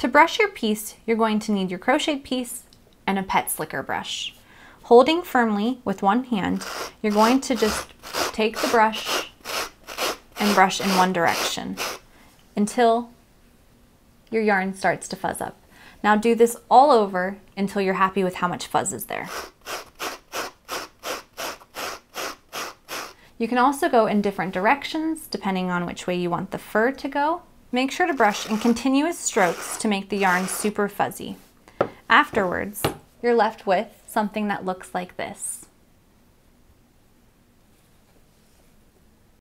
To brush your piece, you're going to need your crochet piece and a pet slicker brush. Holding firmly with one hand, you're going to just take the brush and brush in one direction until your yarn starts to fuzz up. Now do this all over until you're happy with how much fuzz is there. You can also go in different directions depending on which way you want the fur to go. Make sure to brush in continuous strokes to make the yarn super fuzzy. Afterwards, you're left with something that looks like this.